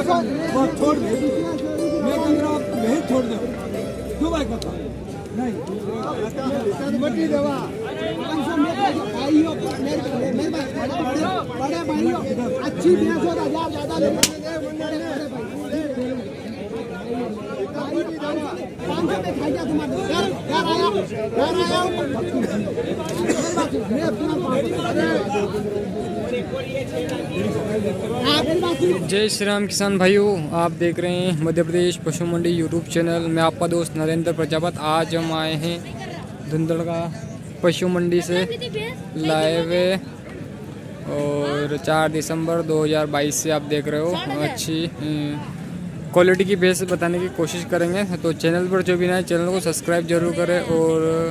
छोड़ दे, मैं कह रहा हूँ नहीं छोड़ दो, क्यों भाई कहता नहीं मटी देवा 500 में भाइयों बड़े भाइयों अच्छी 10,000 ज्यादा ले जय श्री राम किसान भाइयों, आप देख रहे हैं मध्य प्रदेश पशु मंडी यूट्यूब चैनल। मैं आपका दोस्त नरेंद्र प्रजापत। आज हम आए हैं धुंधड़का पशु मंडी से लाइव और 4 दिसंबर 2022 से आप देख रहे हो। अच्छी क्वालिटी की बेस बताने की कोशिश करेंगे, तो चैनल पर जो भी नए चैनल को सब्सक्राइब जरूर करें। और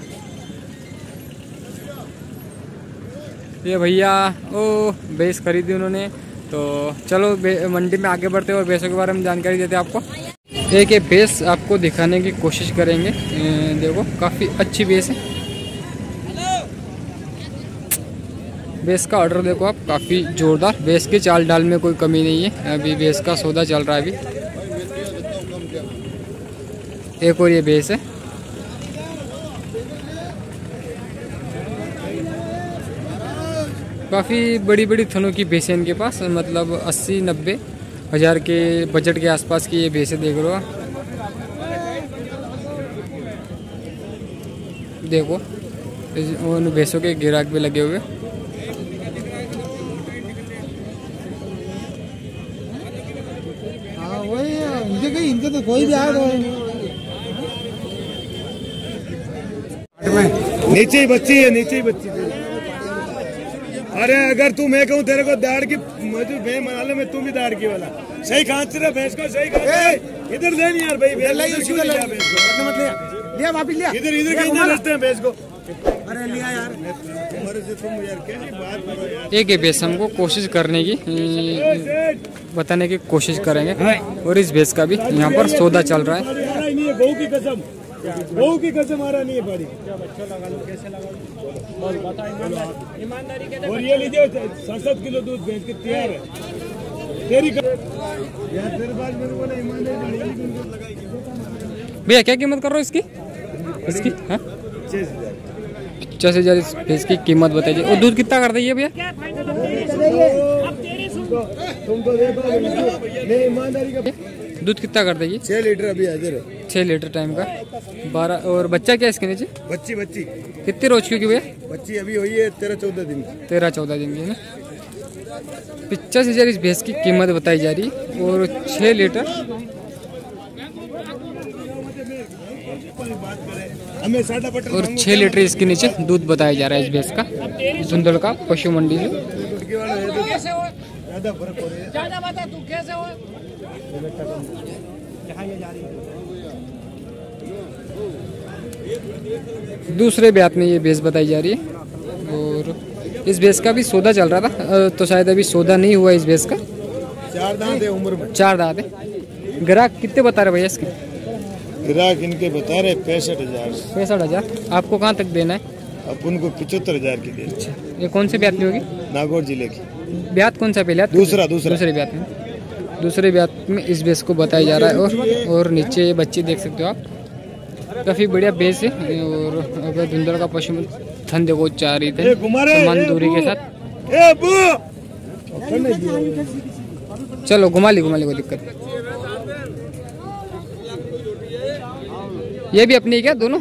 ये भैया ओ भैंस खरीदी उन्होंने, तो चलो मंडी में आगे बढ़ते हैं और भैंसों के बारे में जानकारी देते हैं आपको। एक ये भैंस आपको दिखाने की कोशिश करेंगे। देखो काफ़ी अच्छी भैंस है। भैंस का ऑर्डर देखो आप, काफ़ी जोरदार। भैंस की चाल डाल में कोई कमी नहीं है। अभी भैंस का सौदा चल रहा है। अभी एक और ये भैंस है। काफ़ी बड़ी बड़ी थनों की भैंसें इनके पास, मतलब 80-90 हज़ार के बजट के आसपास की ये भैंसें देख रहे हो। देखो उन भैंसों के गिराक भी लगे हुए। हाँ वही इनके तो कोई भी आया नीचे ही बच्ची है, नीचे ही बच्ची थी। अरे अगर तू मैं कहूँ तेरे को दाड़ की मौजूद भैंस बना ले, मैं तुम भी दाड़ की वाला सही खांच रहा भैंस को, सही खांच इधर ले नहीं यार भाई, इधर इधर कहीं रखते हैं भैंस को। अरे लिया यार, तुम यार कैसी बात करो यार। एक ही भैंस हमको कोशिश करने की बताने की कोशिश करेंगे। और इस भैंस का भी यहाँ पर सौदा चल रहा है। बहू की कसम, बहू की कसम आ रहा नहीं है पारी। और ये लीजिए 7 किलो दूध भैंस की तैयार है तेरी यार। तेरे पास मेरे को भैया क्या कीमत कर रहे हो इसकी? 50,000 इस भैंस की कीमत बताइए। और दूध कितना कर दीजिए भैया? तुम तो देखो ईमानदारी का दूध कितना कर देगी? 6 लीटर अभी हाजिर है। 6 लीटर टाइम का 12। और बच्चा क्या इसके नीचे? बच्ची कितने रोज की भैया? बच्ची अभी हुई है 13-14 दिन की। 13-14 दिन की है ना। 50,000 इस भैंस की कीमत बताई जा रही है। और 6 लीटर और 6 लीटर इसके नीचे दूध बताया जा रहा है इस भैंस का, धुंधड़का पशु मंडी से। दूसरे ब्यात में ये भैंस बताई जा रही है। और इस भैंस का भी सौदा चल रहा था, तो शायद अभी सौदा नहीं हुआ इस भैंस का। 4 दांत है उम्र में, 4 दांत है। ग्राहक कितने बता रहे भैया इसके? ग्राहक इनके बता रहे 65,000। 65,000। आपको कहाँ तक देना है? अपन को 75,000 की देनी। अच्छा, ये कौन से ब्यात में होगी? नागौर जिले की। ब्यात कौन सा पहले? दूसरे ब्यात में। दूसरे ब्यात में इस भैंस को बताया जा रहा है। और नीचे ये बच्चे देख सकते हो आप, काफ़ी बढ़िया भैंस है। और अगर धुंधड़का पशु थन देखो 4 ही थे समान दूरी के साथ। चलो घुमा ली कोई दिक्कत। ये भी अपनी क्या दोनों?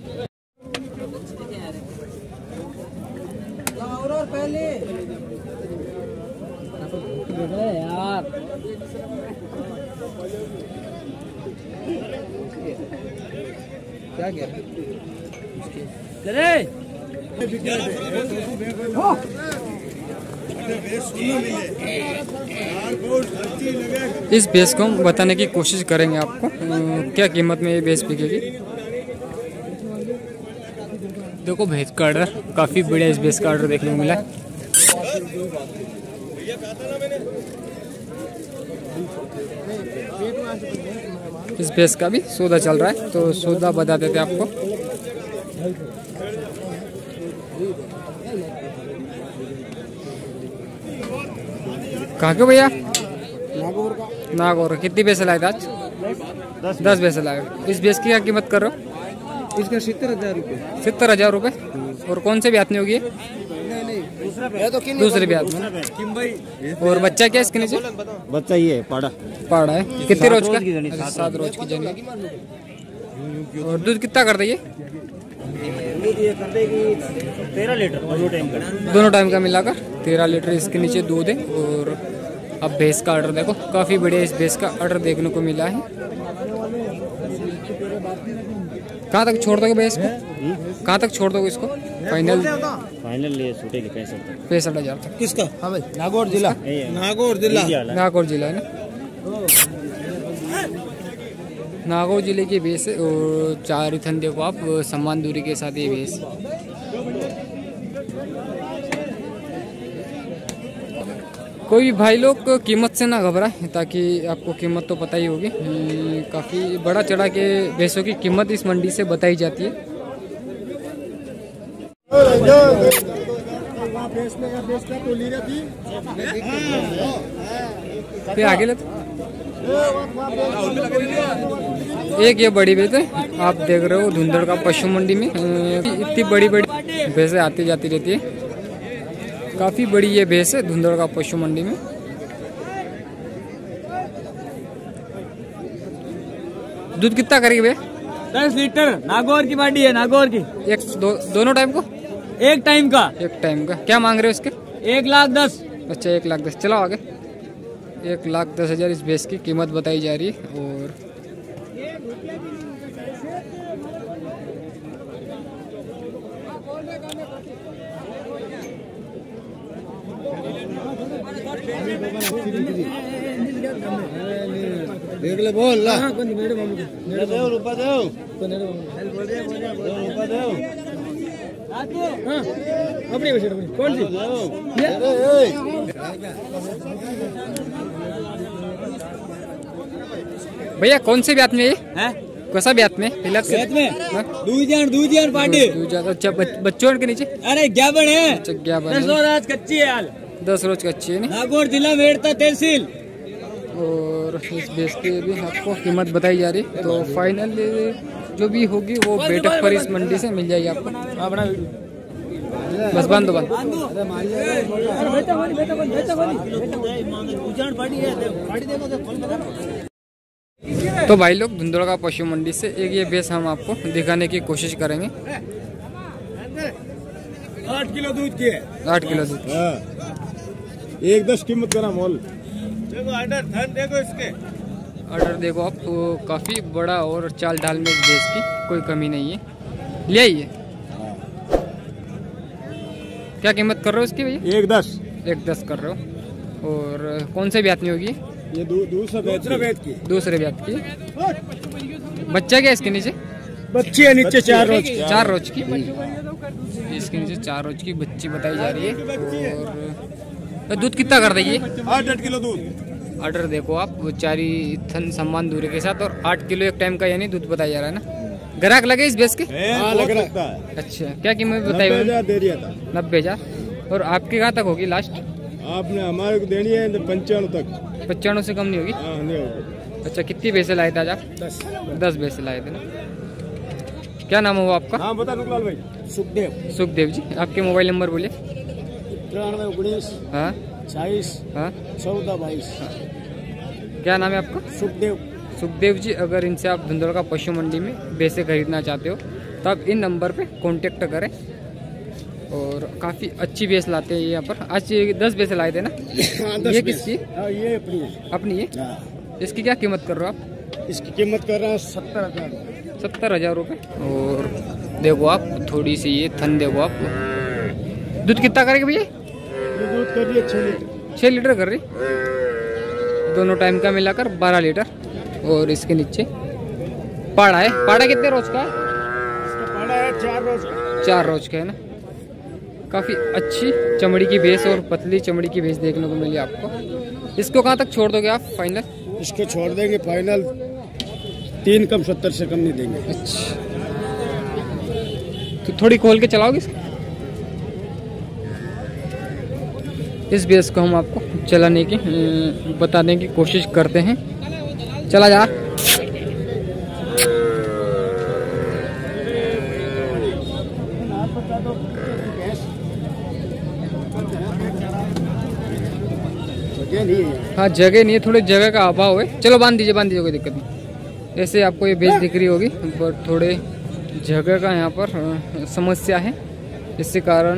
यार क्या क्या इस भैंस को हम बताने की कोशिश करेंगे आपको, क्या कीमत में ये भैंस बिकेगी। देखो भैंस का ऑर्डर काफ़ी बढ़िया इस भैंस का ऑर्डर देखने को मिला। इस भैंस का भी सौदा चल रहा है, तो सौदा बता देते आपको। कहाँ के भैया? नागौर का। नागौर। कितनी पैसे लाए थे आज? 10 पैसे लाए। इस भैंस की क्या कीमत कर रहे हो? इसका 70,000 रुपये। 70,000 रुपये। और कौन से ब्यात में होगी? दूसरे ब्यात में। और बच्चा क्या इसके नीचे? बच्चा ये पाड़ा पाड़ा है। कितने रोज का? 7 रोज की जनी। और दूध कितना कर देगी? 13 लीटर दोनों टाइम का मिलाकर 13 लीटर इसके नीचे दूध है। और अब भैंस का ऑर्डर देखो, काफ़ी बढ़िया इस भैंस का ऑर्डर देखने को मिला है। कहाँ तक छोड़ दोगे भैंस को? कहाँ तक छोड़ दोगे इसको? फाइनल ये छूटेगी 65,000 तक। किसका? हाँ भाई, नागौर जिला। नागौर जिला है ना। नागौर जिले की भैंस है और 4 थन देखो आप, समान दूरी के साथ ये भैंस। कोई भी भाई लोग कीमत से ना घबराए, ताकि आपको कीमत तो पता ही होगी। काफ़ी बड़ा चढ़ा के भैंसों की कीमत इस मंडी से बताई जाती है। आगे लेते एक ये बड़ी भैंस है, आप देख रहे हो धुंधड़ का पशु मंडी में। इतनी बड़ी बड़ी भैंसें आती जाती रहती है। काफी बड़ी ये भैंस है धुंधड़ का पशु मंडी में। दूध कितना करेगी भैया? 10 लीटर। नागौर की बाड़ी है, नागौर की। दोनों टाइम को? एक टाइम का। एक टाइम का। क्या मांग रहे हो इसके? 1,10,000। अच्छा, 1,10,000। चलो आगे। 1,10,000 इस भैंस की कीमत बताई जा रही है। और देख ले बोल ला। कौन सी? भैया कौन से ब्यात में ये? कैसा ब्यात में? दूजियान पार्टी। अच्छा, बच्चों के नीचे? अरे 11 है। अच्छा, 11। 10 रोज कच्ची है यार। 10 रोज कच्ची है ना। नागौर जिला मेड़ता तहसील। और इस भैंस की भी आपको कीमत बताई जा रही है। तो फाइनल जो भी होगी वो बैठक पर इस मंडी से मिल जाएगी आपको। बस बांध दो। तो भाई लोग धुंधड़ का पशु मंडी से एक ये भैंस हम आपको दिखाने की कोशिश करेंगे। 8 किलो दूध की है। 8 किलो दूध। 1,10 कीमत करा मोल। देखो ऑर्डर देखो इसके। ऑर्डर देखो आप, तो काफी बड़ा और चाल ढाल में इस भैंस की कोई कमी नहीं है। ले आइए। क्या कीमत कर रहे हो इसकी भैया? 1,10। 1,10 कर रहे हो। और कौन से ब्यात में होगी? ये दूसरा बैत की। दूसरे ब्यात की। बच्चा क्या इसके नीचे? बच्ची है नीचे 4 रोज की। 4 रोज की इसके नीचे 4 रोज की बच्ची बताई जा रही है। और दूध कितना कर देगी? 8 किलो दूध। ऑर्डर देखो आप, 4 थन सम्मान दूरी के साथ और 8 किलो एक टाइम का यानी दूध बताया जा रहा है ना। ग्राहक लगे इस भैंस के? लग रहा है। अच्छा, क्या कीमत बताई? 90,000 दे दिया था। 90,000। और आपके कहाँ तक होगी लास्ट? आपने हमारे को देनी है 95 तक। 95 से कम नहीं होगी? नहीं होगी। अच्छा, कितनी भैंसे लाए थे आज आप? 10 भैंसे लाए थे ना। क्या नाम हुआ आपका? हाँ बता रुकलाल भाई। सुखदेव जी। आपके मोबाइल नंबर बोलिए। 93 हाँ 40 हाँ 14 22। क्या नाम है आपका? सुखदेव जी। अगर इनसे आप धुंधड़ का पशु मंडी में भैंसे खरीदना चाहते हो तो आप इन नंबर पे कांटेक्ट करें। और काफ़ी अच्छी भैंस लाते हैं यहाँ पर। आज 10 भैंसे लाए थे ना? ये किसकी? ये अपनी है। इसकी क्या कीमत कर रहे हो आप? इसकी कीमत कर रहा हूँ 70,000। 70,000 रुपये। और देखो आप, थोड़ी सी ये थन देखो आप। दूध कितना करेगी भैया? दूध कर रही है 6 लीटर। 6 लीटर कर रही। दोनों टाइम का मिलाकर 12 लीटर। और इसके नीचे पाड़ा है। पाड़ा कितने रोज का है? इसका पाड़ा है 4 रोज का। 4 रोज का है ना। काफ़ी अच्छी चमड़ी की भैंस और पतली चमड़ी की भैंस देखने को मिली आपको। इसको कहाँ तक छोड़ दोगे आप फाइनल? इसको छोड़ देंगे फाइनल 3 कम, 70 से कम नहीं देंगे। अच्छा, तो थोड़ी खोल के चलाओगे इसको? इस भैंस को हम आपको चलाने की बताने की कोशिश करते हैं। चला जा। हाँ जगह नहीं है, थोड़ी जगह का अभाव है। चलो बांध दीजिए कोई दिक्कत नहीं। ऐसे आपको ये भैंस दिख रही होगी, पर थोड़े जगह का यहाँ पर समस्या है, इसके कारण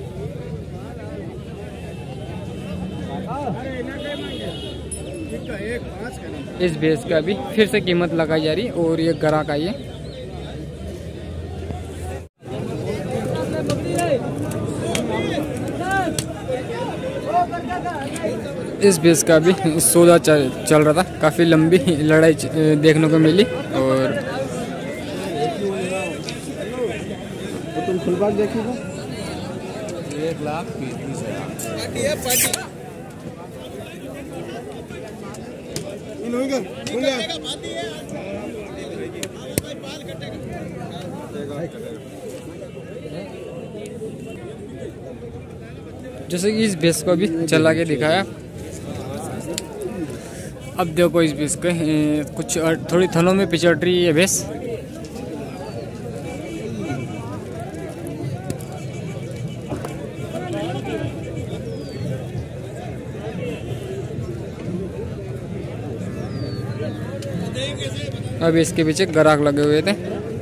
इस भैंस का भी फिर से कीमत लगाई जा रही है। और ये ग्राहक आई है। इस भैंस का भी सौदा चल रहा था, काफ़ी लंबी लड़ाई देखने को मिली। और तुम फुलबाग देखिएगा 1,20,000। जैसे कि इस भैंस को भी चला के दिखाया। अब देखो इस भैंस के कुछ थोड़ी थनों में पिचट रही है भैंस। अब इसके पीछे ग्राहक लगे हुए थे।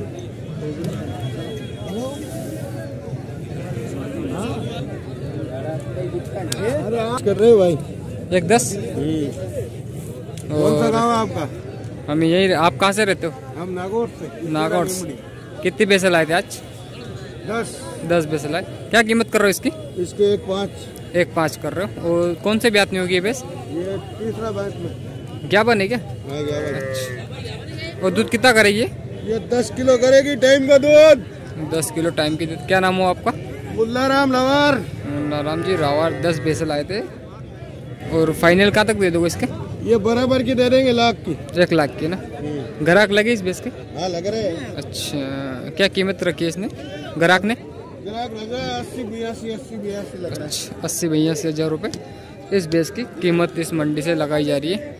कर रहे हो भाई 1,10। कौन सा गाँव है आपका? हम यही। आप कहाँ से रहते हो? हम नागौर से। नागौर से। कितनी पैसे लाए थे आज? 10 पैसे लाए। क्या कीमत कर रहे हो इसकी? इसके 1,5। 1,5 कर रहे हो। और कौन से ब्यात में होगी ये भैंस? ये तीसरा बैंक में। क्या बने क्या? अच्छा। और दूध कितना करेगी ये 10 किलो करेगी टाइम का दूध। 10 किलो टाइम की दूध। क्या नाम हो आपका? मुल्लाराम लवार। नाराम जी रावर। 10 पैसे लाए थे। और फाइनल कहाँ तक दे दोगे इसके? ये बराबर की दे देंगे, लाख की। 1 लाख की ना। ग्राहक लगे इस भैंस के? हाँ लग रहे हैं। अच्छा, क्या कीमत रखी है इसने ग्राहक ने? ग्राहक लगा 80-82 लग रहा है। 80-82 हज़ार रुपये इस भैंस की कीमत इस मंडी से लगाई जा रही है।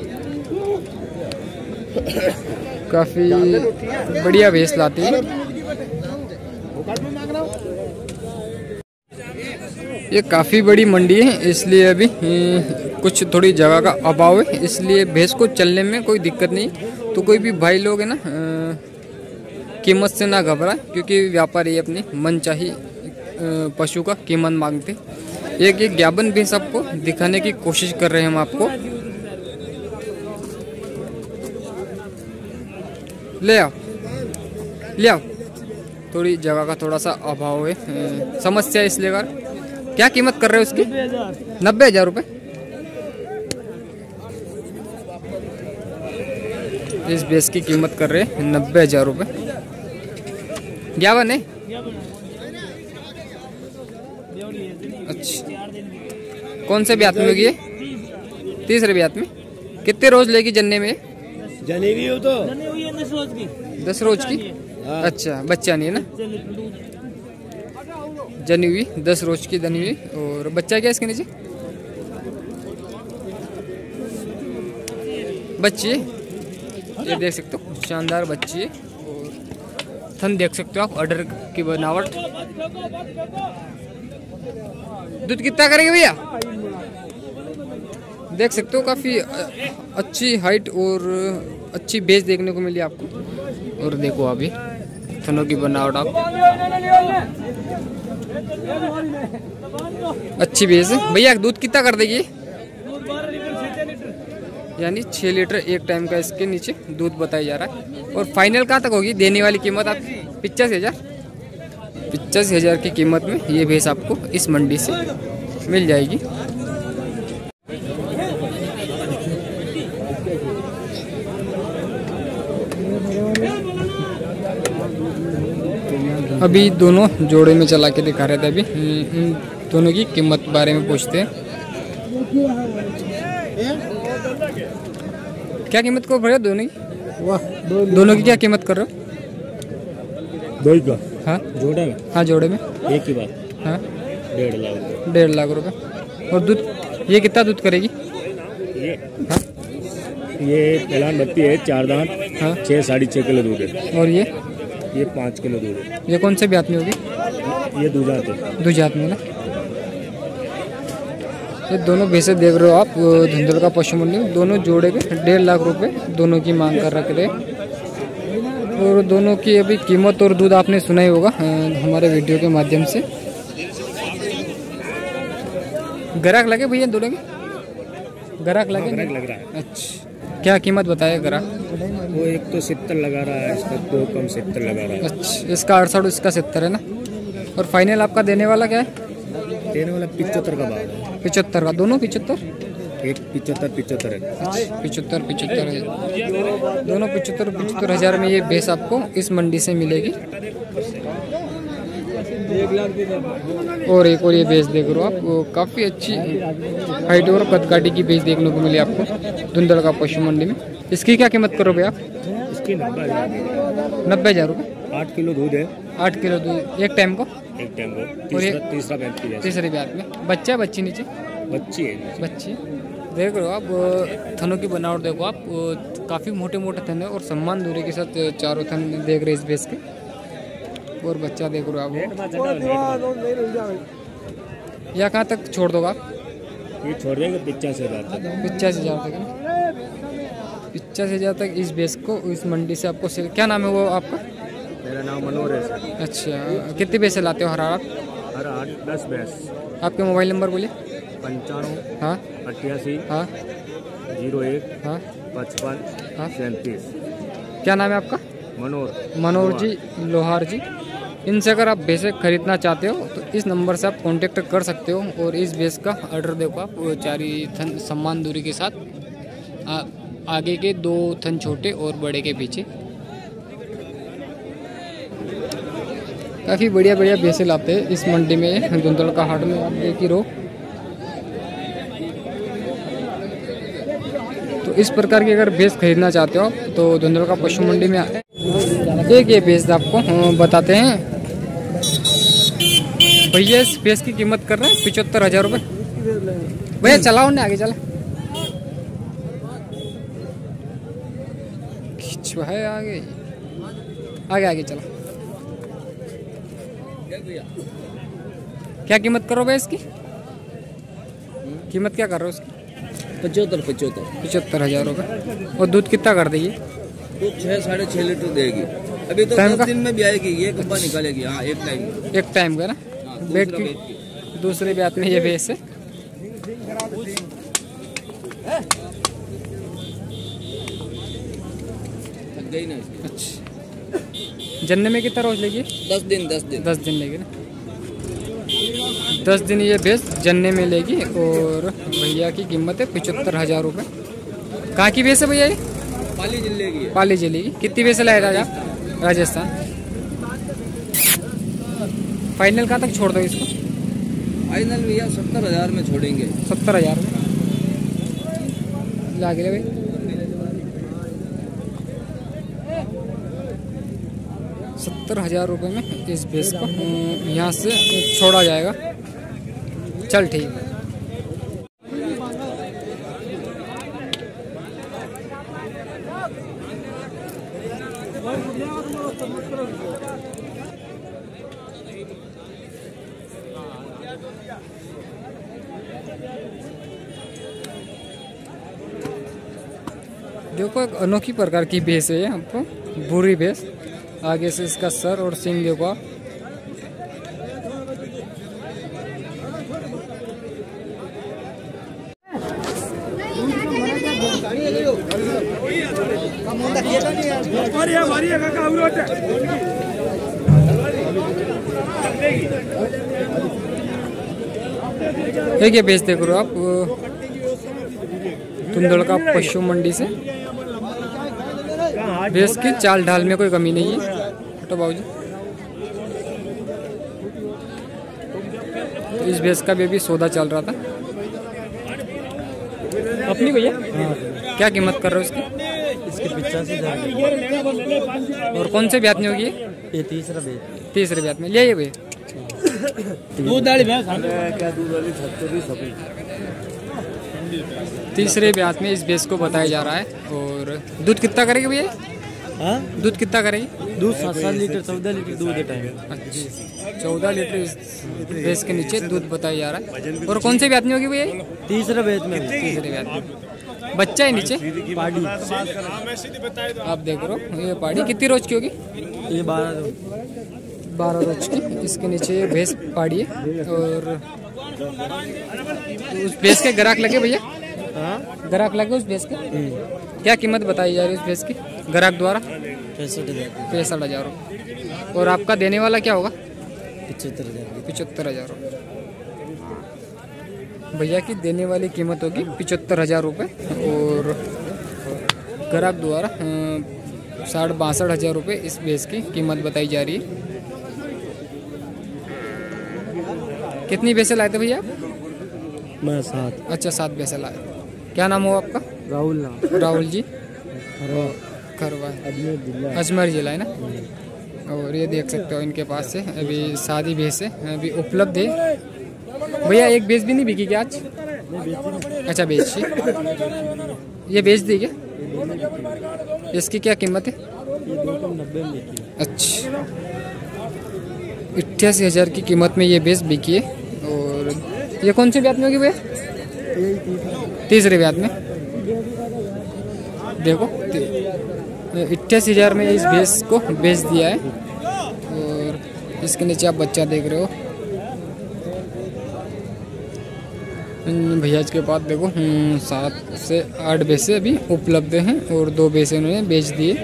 काफ़ी बढ़िया भैंस लाती है। ये काफ़ी बड़ी मंडी है, इसलिए अभी कुछ थोड़ी जगह का अभाव है, इसलिए भैंस को चलने में कोई दिक्कत नहीं। तो कोई भी भाई लोग है ना, कीमत से ना घबराए, क्योंकि व्यापारी अपनी मनचाही पशु का कीमत मांगते। एक ज्ञापन भैंस आपको दिखाने की कोशिश कर रहे हैं हम आपको। ले आओ। थोड़ी जगह का थोड़ा सा अभाव है, समस्या है, इसलिए कर। क्या कीमत कर रहे हो उसकी? 90,000 रुपये। इस भैंस की कीमत कर रहे हैं 90,000 रुपये। ज्ञापन है? अच्छा, कौन से ब्यात में होगी ये? तीसरे ब्यात में। कितने रोज लेगी जन्ने में? जनेवी हो तो 10 रोज की। अच्छा, बच्चा नहीं है ना? जनी हुई 10 रोज की जनी हुई। और बच्चा क्या इसके नीचे? बच्ची है, ये देख सकते हो, शानदार बच्ची है। और थन देख सकते हो आप, ऑर्डर की बनावट। दूध कितना करेंगे भैया? देख सकते हो, काफ़ी अच्छी हाइट और अच्छी बेस देखने को मिली आपको। और देखो अभी थनों की बनावट आप, अच्छी बेस है। भैया दूध कितना कर देगी? यानी 6 लीटर एक टाइम का इसके नीचे दूध बताया जा रहा है। और फाइनल कहाँ तक होगी देने वाली कीमत आप? 85,000। 85,000 की कीमत में ये भैंस आपको इस मंडी से मिल जाएगी। अभी दोनों जोड़े में चला के दिखा रहे थे। अभी दोनों की कीमत बारे में पूछते हैं। क्या कीमत को भैया दोनों की? दोनों की क्या कीमत कर रहे हो? दो का? हाँ जोड़े में। हाँ जोड़े में एक ही बात। हाँ 1.5 लाख। 1.5 लाख रुपए। और दूध ये कितना दूध करेगी? हाँ? ये पहलान बत्ती है, 4 दांत, हाँ 6-6.5 किलो दूध है। और ये 5 किलो दूध है। ये कौन से ब्यात में होगी? ये दूजात है। दूजात में ना। ये दोनों भैंसे देख रहे हो आप धुंधलका पशु मंडी में। दोनों जोड़े के 1.5 लाख रुपए दोनों की मांग कर रख रहे। और दोनों की अभी कीमत और दूध आपने सुना ही होगा हमारे वीडियो के माध्यम से। ग्राहक लगे भैया दोनों के? ग्राहक लगे? ग्राहक लग रहा है। अच्छा, क्या कीमत बताया ग्राहक? वो एक तो 70 लगा रहा है, इसका 2 कम 70 लगा रहा है। अच्छा, इसका 68, इसका 70 है ना। और फाइनल आपका देने वाला क्या है? देने वाला 75 का भाव है। 75 का, दोनों 75? एक 75 है। 75 है दोनों। 75 हज़ार में ये भैंस आपको इस मंडी से मिलेगी। और एक और ये भैंस देख रहे हो आप, वो काफ़ी अच्छी हाइट और कदकाठी की भैंस देखने को मिली आपको धुंधलका पशु मंडी में। इसकी क्या कीमत करोगे आप? इसकी 90,000 रुपये। 8 किलो दूध है। 8 किलो दूध एक टाइम को? एक टाइम को। और ये तीसरा बैठ की तीसरी ब्यात में। बच्चा बच्ची नीचे? बच्ची है। बच्ची देख रहे हो आप, थनों की बनावट देखो आप, काफ़ी मोटे मोटे थन है और सम्मान दूरी के साथ चारों थन देख रहे इस भैंस के। और बच्चा देख रहे हो आप। या कहाँ तक छोड़ दोगे आप? ये छोड़ देंगे 85,000 तक। 85,000 तक? 85,000 तक इस भैंस को इस मंडी से आपको सेल। क्या नाम है वो आपका? मेरा नाम मनोहर है सर। अच्छा, कितनी भैंसे लाते हो हर आप? हर 8-10 भैंस। आपके मोबाइल नंबर बोलिए। 95 हाँ 88 हाँ 01 हाँ 55 हाँ। 37। क्या नाम है आपका? मनोहर जी लोहार जी। इनसे अगर आप भैंसे खरीदना चाहते हो तो इस नंबर से आप कांटेक्ट कर सकते हो। और इस भैंस का ऑर्डर देखो आप, चारी थन सम्मान दूरी के साथ, आगे के 2 थन छोटे और बड़े के पीछे। काफ़ी बढ़िया बढ़िया भैंसे लाते हैं इस मंडी में धुंधलका हाट में। आप देख ही रहो। तो इस प्रकार की अगर भैंस खरीदना चाहते हो तो धुंधलका पशु मंडी में आए। एक ये भैंस आपको बताते हैं भैया। इस भैंस की कीमत कर रहे हैं 75,000 रुपये। भैया चलाओ ने आगे चला खिंचवा है आगे आगे आगे चला। क्या कीमत करो भैया इसकी? कीमत क्या कर रहे हो इसकी? 75,000 रुपये। और दूध कितना कर देगी? दूध 6-6.5 लीटर देगी। अभी तो 10 दिन में भी आएगी। ये कब्बा निकालेगी। हाँ एक टाइम का ना। बैठ की दूसरी बात में ये भैंस है। गई ना। अच्छा, जन्ने में कितना रोज लेगी? 10 दिन लेगी ना। 10 दिन ये भैंस जन्ने में लेगी। और भैया की कीमत है 75,000 रुपये। कहाँ की भैंस है भैया ये? पाली जिले की। पाली जिले की। कितनी भैंस लाए राजा? राजस्थान। फाइनल कहाँ तक छोड़ दो इसको? फाइनल भैया 70,000 में छोड़ेंगे। 70,000 में लागे भाई। 70,000 रुपये में इस भैंस को यहाँ से छोड़ा जाएगा। चल ठीक है। देखो एक अनोखी प्रकार की भैंस है आपको, बुरी भैंस। आगे से इसका सर और सींग देखो आप। एक ये भैंस देख रहे हो आप धुंधलका पशु मंडी से। भैंस की चाल ढाल में कोई कमी नहीं है। हटो बाबूजी। तो इस भैंस का भी सौदा चल रहा था अपनी भैया। क्या कीमत कर रहे हो इसकी? इसके 85,000। और कौन से ब्यात में होगी? ये तीसरे ब्यात में ले आइए भैया। दूध वाली भैंस क्या दूध वाली 70 तीसरे ब्याज में इस भैंस को बताया जा रहा है। और दूध कितना करेगी भैया? हाँ दूध कितना करेगी? दूध 7 लीटर 14 लीटर दूध है टाइम। अच्छा 14 लीटर इस भैंस के नीचे दूध बताया जा रहा है। और कौन से ब्याज में होगी भैया? तीसरा बेच में तीसरे ब्याज में। बच्चा है नीचे पाड़ी आप देख रहे हो। ये पाड़ी कितनी रोज की होगी? ये 12 रोज की। इसके नीचे ये भैंस पाड़ी है। और उस भैंस के ग्राहक लगे भैया? ग्राहक लगे उस भैंस के? क्या कीमत बताई जा रही है उस भैंस की ग्राहक द्वारा? 65,000। और आपका देने वाला क्या होगा? 75,000। भैया की देने वाली कीमत होगी 75,000 रुपये। और ग्राहक द्वारा 62,000 रुपये इस भैंस की कीमत बताई जा रही है। कितनी भैंसें लाए थे भैया? मैं 7। अच्छा 7 भैंसें लाए। क्या नाम हो आपका? राहुल नाम राहुल जी खरवा अजमेर जिला है ना। और ये देख सकते हो इनके पास से अभी शादी भैंस है अभी उपलब्ध है। भैया एक भैंस भी नहीं बिकी क्या आज? अच्छा बेच ये बेच दी क्या? इसकी क्या कीमत है? अच्छा 88,000 की कीमत में ये भैंस बिकी है। और ये कौन से ब्याज में होगी भैया? तीसरे ब्याज में। देखो 88,000 में इस भैंस को बेच दिया है। और इसके नीचे आप बच्चा देख रहे हो। भैया के पास देखो 7 से 8 भैंसे अभी उपलब्ध हैं और 2 भैंसे उन्होंने बेच दिए।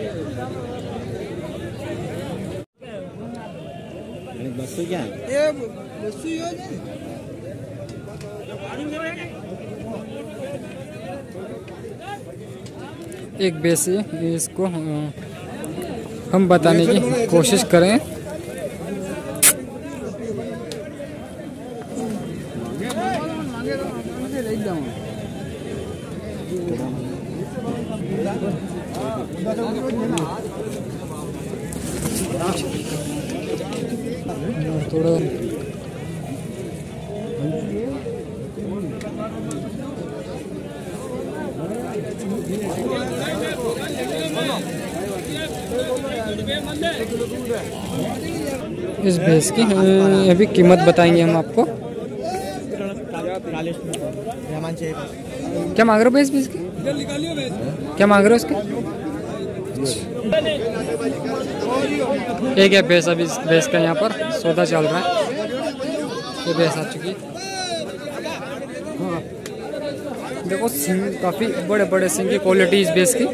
एक भैंस है इसको हम बताने की कोशिश करें। थोड़ा इस भैंस की अभी कीमत बताएंगे हम आपको। क्या मांग रहे हो भैंस की? क्या मांग रहे हो इसके? एक है भैंस अभी इस भैंस का यहाँ पर सौदा चल रहा है। ये भैंस आ चुकी है। हाँ देखो सिंग काफ़ी बड़े बड़े सिंग की क्वालिटी इस भैंस की।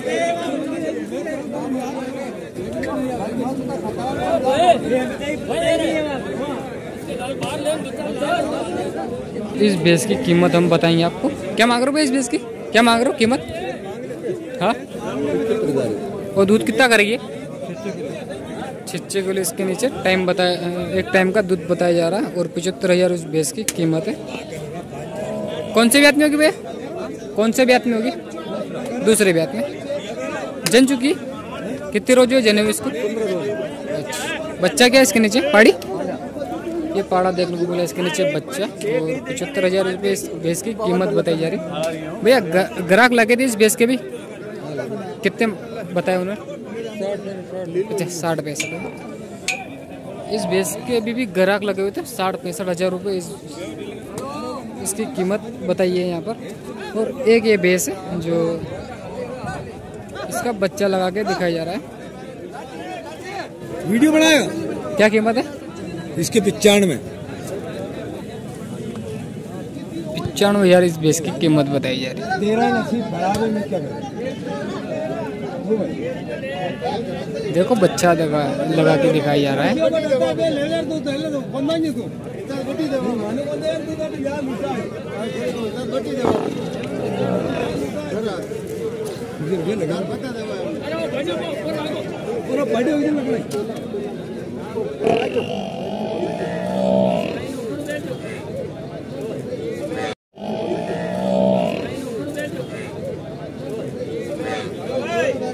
इस भैंस की कीमत हम बताएंगे आपको। क्या मांग रहे हो इस भैंस की? क्या मांग रहे हो कीमत? हाँ और दूध कितना करेगी? 6 किलो इसके नीचे टाइम बताया। एक टाइम का दूध बताया जा रहा है। और 75,000 उस भैंस की कीमत है। कौन से ब्याज में होगी भैया? कौन से ब्याज में होगी? दूसरे ब्याज में जन चुकी। कितने रोज हुए जने हुए इसको? अच्छा बच्चा क्या है इसके नीचे? पाड़ी ये पाड़ा देखने को मिला इसके नीचे बच्चा। और 75,000 रुपये इस भैंस की कीमत बताई जा रही। भैया ग्राहक लगे थे इस भैंस के भी? कितने बताए उन्होंने? अच्छा 60 पैसे। इस भैंस के अभी भी ग्राहक लगे हुए थे। 60-65,000 रुपये इसकी कीमत बताई है यहाँ पर। और एक ये भैंस है जो इसका बच्चा लगा के दिखाया जा रहा है। वीडियो बनाएगा। क्या कीमत है इसके? 95। 95,000 इस भैंस की कीमत बताई जा रही है। तेरा नसीब बराबर में क्या करें? देखो बच्चा लगा के दिखाया जा रहा है।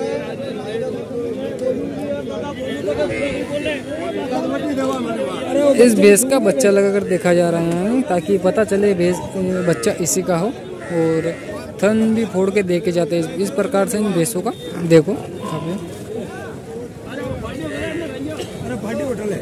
अरे इस भैंस का बच्चा लगाकर देखा जा रहा है ताकि पता चले भैंस बच्चा इसी का हो। और थन भी फोड़ के देखे जाते हैं इस प्रकार से इन भैंसों का। देखो अभी होटल है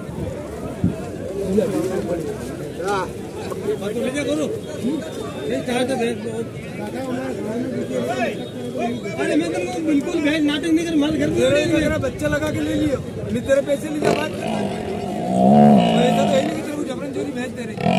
अरे मैं तुमको बिल्कुल भेज नाटक नहीं कर, माल घर मेरा बच्चा लगा के ले लियो, मैं तेरे पैसे ले जा बात। ऐसा तो है नहीं कि तेरे को जबरन चोरी भेज दे रहे।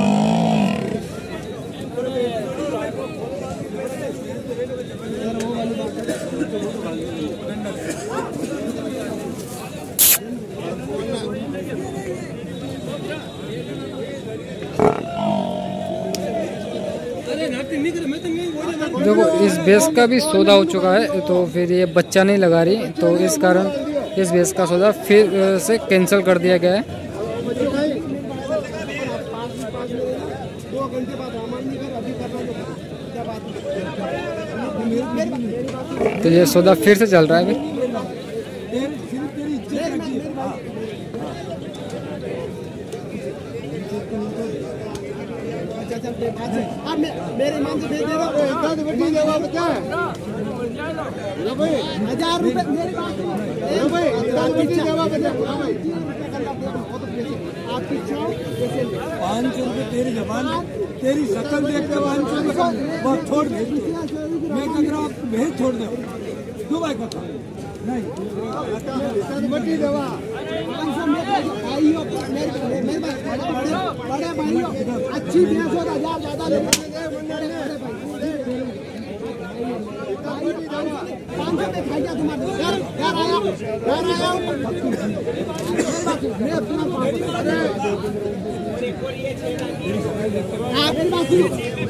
देखो इस भैंस का भी सौदा हो चुका है, तो फिर ये बच्चा नहीं लगा रही, तो इस कारण इस भैंस का सौदा फिर से कैंसिल कर दिया गया है। तो ये सौदा फिर से चल रहा है अभी। मेरे मान से भेज दे रहा हूँ, 1000 रुपए मेरे पास आप 500 रुपए तेरी जबान, तेरी शक्ल देख के 500 रुपए बहुत छोड़ दे। मैं कह रहा हूँ भेज छोड़ दो, क्यों भाई कहता नहीं बड़ी दवा 500 भाइयों मेरे बड़े भाइयों अच्छी 10,000 ज्यादा ले 500 पे खाई जा तुम्हारे घर आया मैं अपना आप